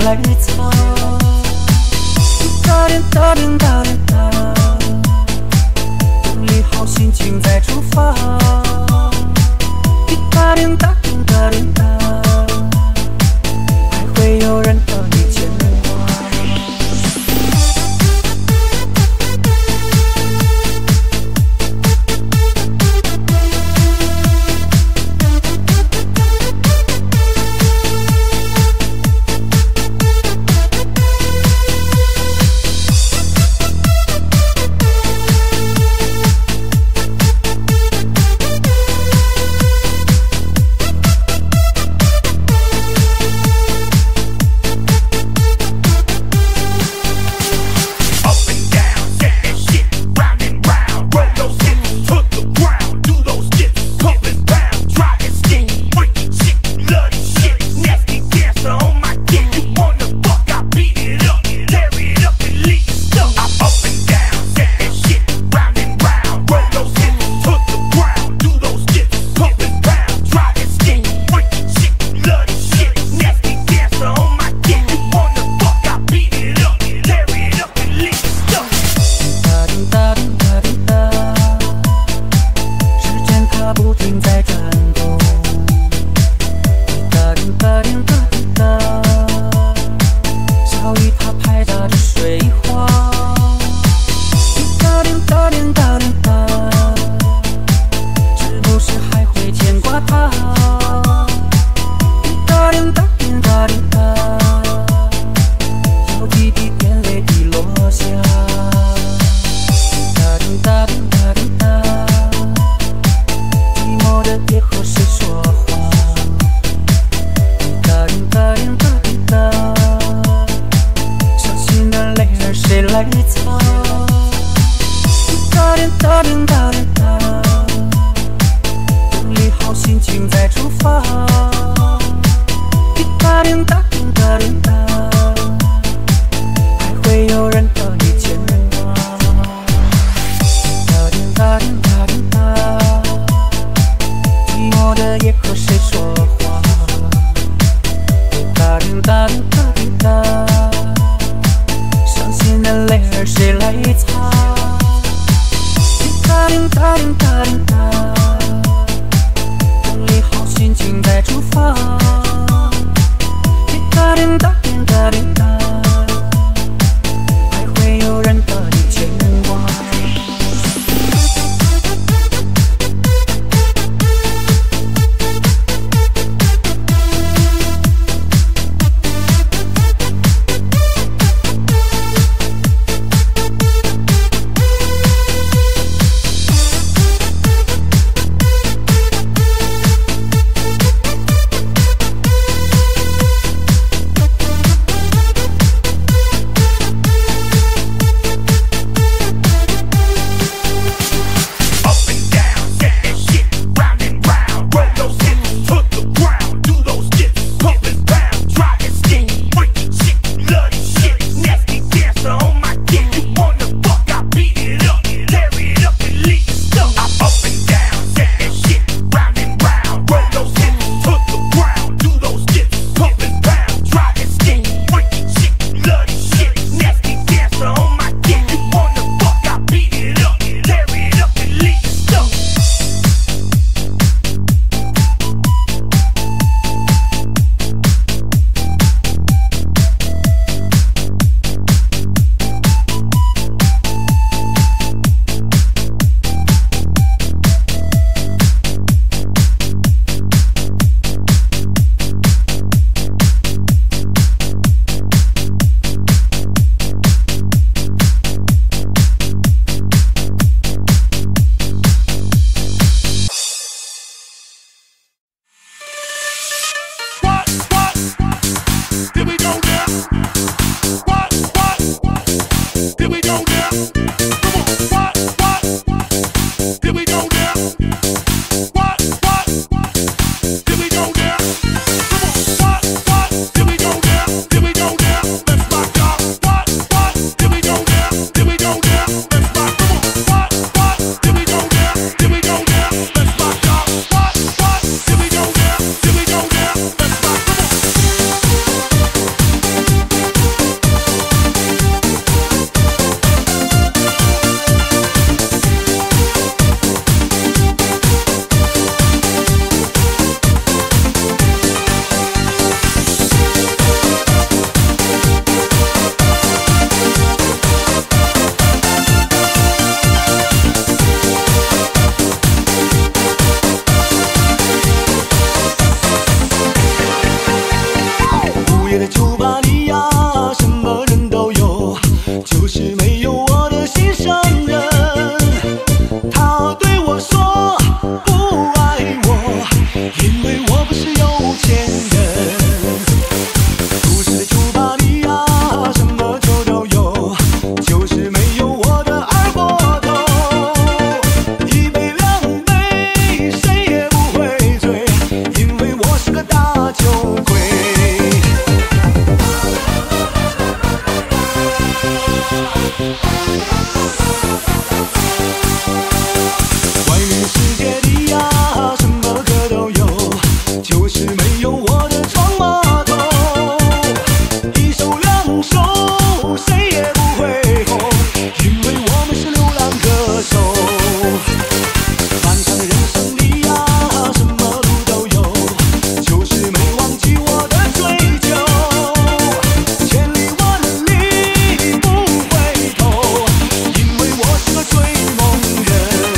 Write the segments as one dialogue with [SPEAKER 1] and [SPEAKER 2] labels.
[SPEAKER 1] 来擦？哒点哒点哒点哒，整理好心情再出发。哒点哒点哒点哒，还会有人等你牵挂。
[SPEAKER 2] 夜的酒吧里呀，什么人都有，就是没有我的心上人。他对我说不爱我，因为我不是有钱人。都市的酒吧里呀，什么酒都有，就是没有我的二锅头。一杯两杯，谁也不会醉，因为我是个大酒鬼。外面世界里呀，什么歌都有，就是没有我的床码头。一首两首，谁也不会红，因为我们是流浪歌手。漫长的人生里呀，什么路都有，就是没忘记我的追求。千里万里不回头，因为我是个追梦人。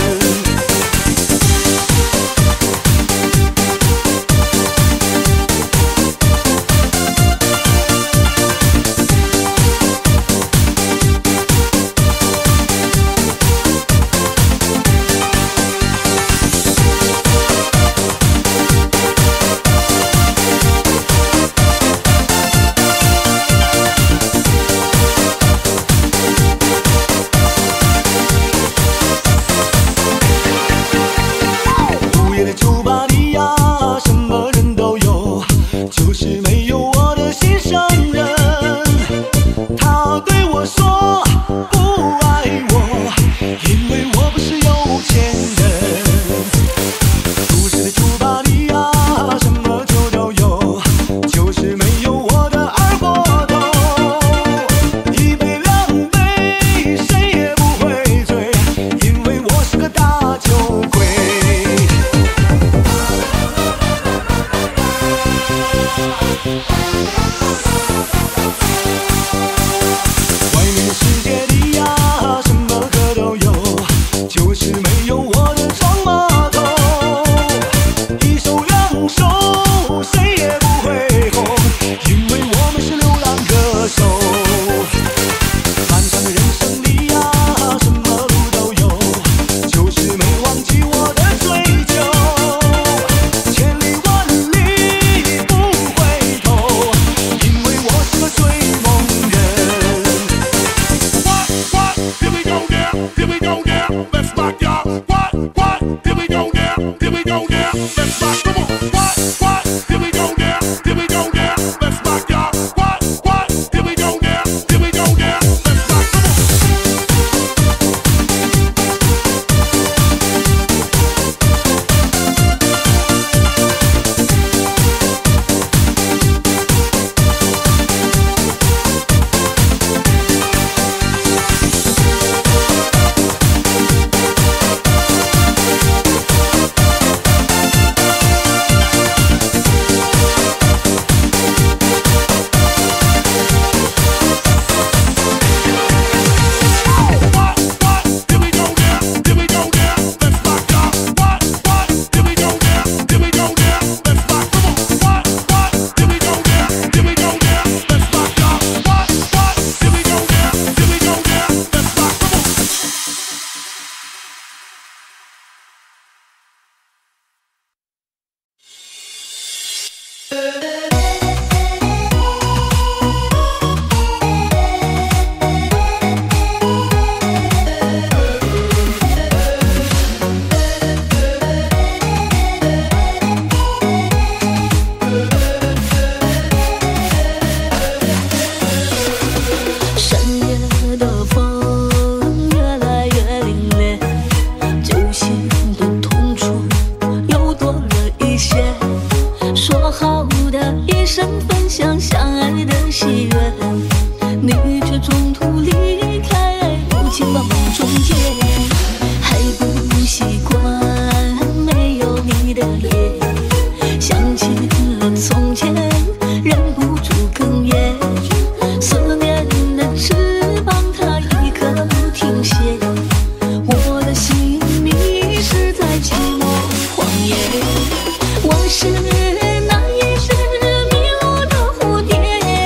[SPEAKER 2] 午夜的酒吧里呀，什么人都有，就是没有我的心上人。他对我说不爱我，因为我不是有钱人。都市的酒吧里呀，什么酒都有，就是没有我的二锅头。一杯两杯，谁也不会醉，因为我是个大酒鬼。外面的世界里呀，什么歌都有，就是没有我的床码头。一首两首，谁也不会红，因为我们是流浪歌手。漫长的人生里呀，什么路都有，就是没忘记我的追求。千里万里不回头，因为我是个追梦人。
[SPEAKER 3] What? Here we go now. Here we go now. Let's rock, y'all. What? Here we go now. Here we go now. Let's rock. Come on. What? Here we go now. Here we go now. Let's rock, y'all. What? Here we go now. Here we go now. Let's rock. Come on.
[SPEAKER 4] 是那一只迷路的蝴蝶。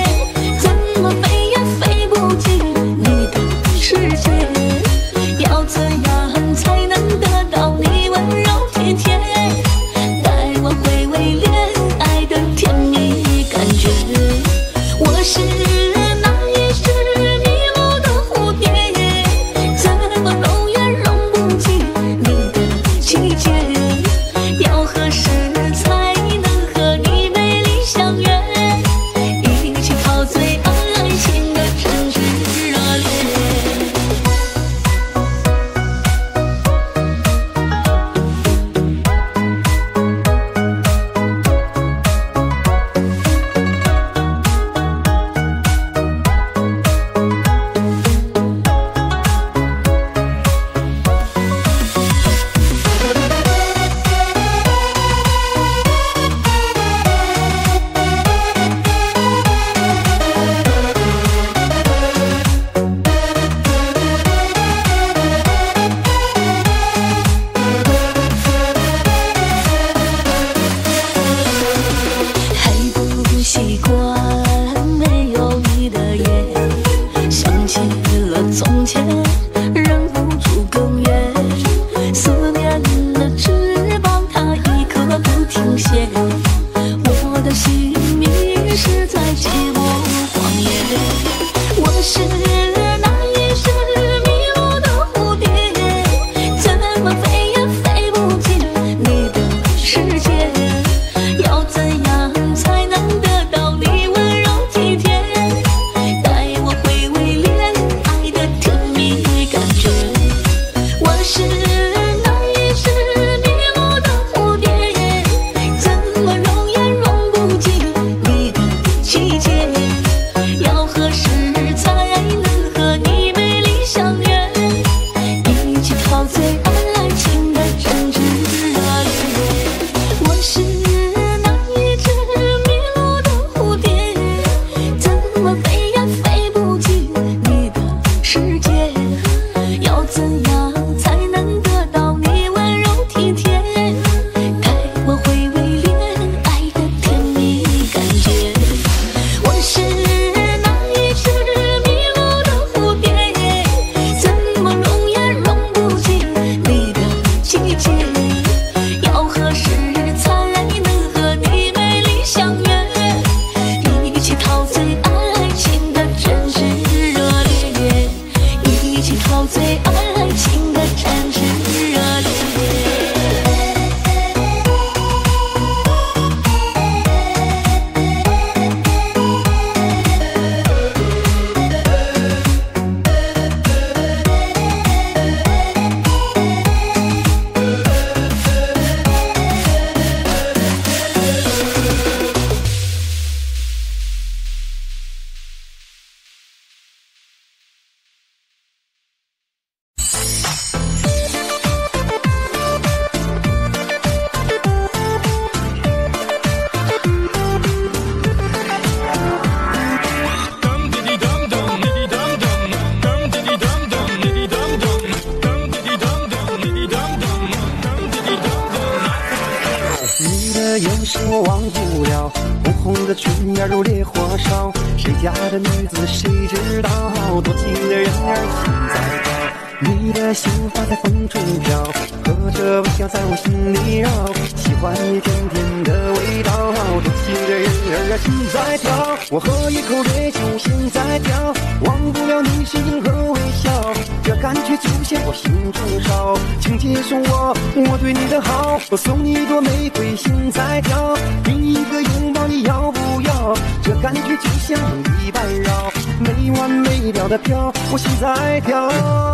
[SPEAKER 1] 是我忘不了，红红的唇呀如烈火烧，谁家的女子谁知道，多情的人儿心在跳。你的秀发在风中飘，和着微笑在我心里绕，喜欢你甜甜的味道，多情的人儿心在跳。我喝一口烈酒心在跳，忘不了你身影和微笑，这感觉就像我心中烧，请接受我对你的好，我送你一朵玫瑰心在跳，给你一个拥抱你要不要，这感觉就像一般绕，没完没了的飘，我心在跳。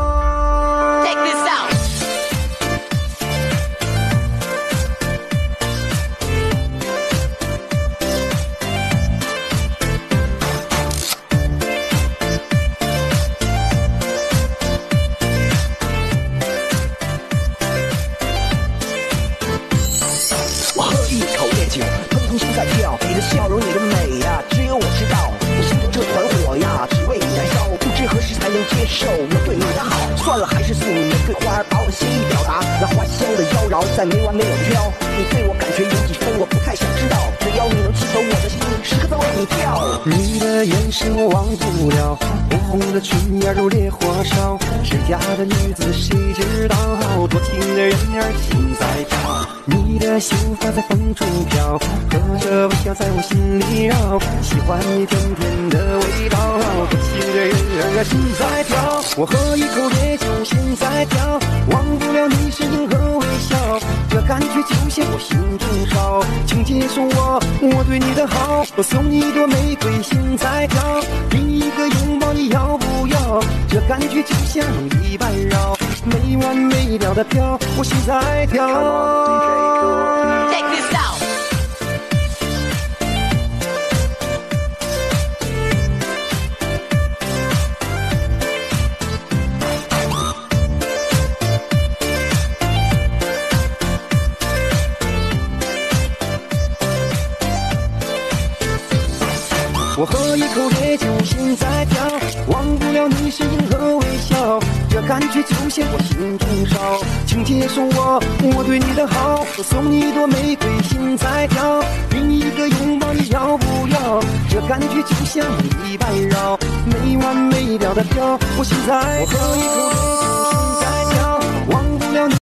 [SPEAKER 4] Take this out.
[SPEAKER 5] 我喝一口烈酒，通通心在跳，你的笑容，你的美呀，只有我知道。我心中这团火呀，只为你燃烧，不知何时才能接受我对你的好。算了，还是送你玫瑰花，把我的心意表达。那花香的妖娆，再没完没了飘。你对我感觉有几分，我不太想知道。只要你能记得我的心，时刻在为你心跳。
[SPEAKER 1] 你的眼神我忘不了，红红的唇呀如烈火烧，谁家的女子谁知道，多情的人儿心在跳。你的秀发在风中飘，和着微笑在我心里绕，喜欢你甜甜的味道，多情的人儿心在跳。我喝一口烈酒心在跳，忘不了你身影和微笑，这感觉就像我心中烧，请接受我对你的好，我送你一朵玫瑰心在跳，给你一个拥抱你要不要？这感觉就像一般绕，没完没了的飘，我心在跳。
[SPEAKER 4] Check this out.
[SPEAKER 1] 我喝一口烈酒心在跳，忘不了你身影和微笑，这感觉就像我心中烧，请接受我对你的好，我送你一朵玫瑰心在跳，给你一个拥抱你要不要？这感觉就像一般绕，没完没了的飘，我心在跳。我喝一口烈酒